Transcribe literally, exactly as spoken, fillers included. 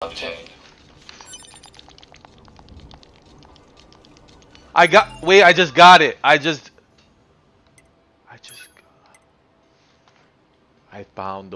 obtained. I got. Wait, I just got it. I just. I just. I found the